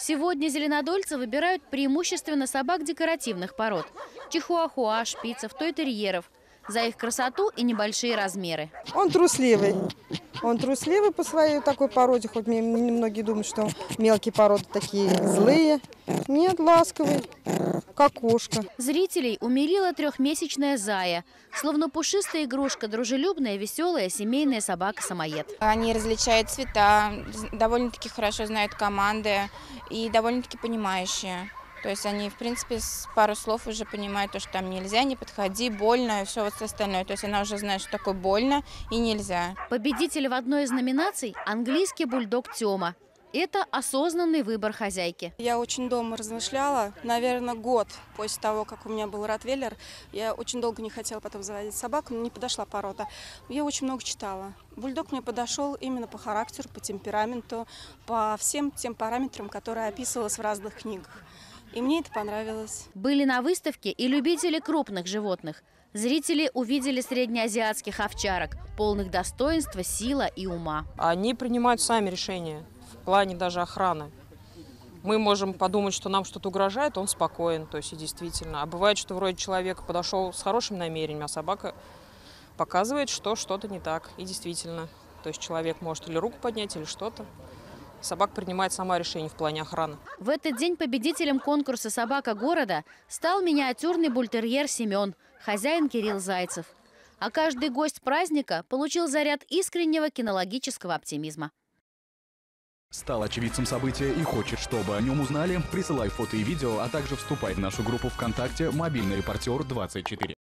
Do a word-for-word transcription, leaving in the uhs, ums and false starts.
Сегодня зеленодольцы выбирают преимущественно собак декоративных пород – чихуахуа, шпицев, тойтерьеров – за их красоту и небольшие размеры. Он трусливый. Он трусливый по своей такой породе, хоть мне многие думают, что мелкие породы такие злые. Нет, ласковый, как кошка. Зрителей умилила трехмесячная Зая. Словно пушистая игрушка, дружелюбная, веселая, семейная собака-самоед. Они различают цвета, довольно-таки хорошо знают команды и довольно-таки понимающие. То есть они, в принципе, с пару слов уже понимают, то, что там нельзя, не подходи, больно и все вот остальное. То есть она уже знает, что такое больно и нельзя. Победитель в одной из номинаций – английский бульдог Тёма. Это осознанный выбор хозяйки. Я очень долго размышляла, наверное, год после того, как у меня был ротвейлер. Я очень долго не хотела потом заводить собаку, но не подошла порода. Я очень много читала. Бульдог мне подошел именно по характеру, по темпераменту, по всем тем параметрам, которые описывалось в разных книгах. И мне это понравилось. Были на выставке и любители крупных животных. Зрители увидели среднеазиатских овчарок, полных достоинства, сила и ума. Они принимают сами решения в плане даже охраны. Мы можем подумать, что нам что-то угрожает, он спокоен, то есть и действительно. А бывает, что вроде человек подошел с хорошим намерением, а собака показывает, что что-то не так. И действительно, то есть человек может или руку поднять, или что-то. Собака принимает сама решение в плане охраны. В этот день победителем конкурса «Собака города» стал миниатюрный бультерьер Семен, хозяин Кирилл Зайцев. А каждый гость праздника получил заряд искреннего кинологического оптимизма. Стал очевидцем события и хочет, чтобы о нем узнали? Присылай фото и видео, а также вступай в нашу группу ВКонтакте «Мобильный репортер двадцать четыре».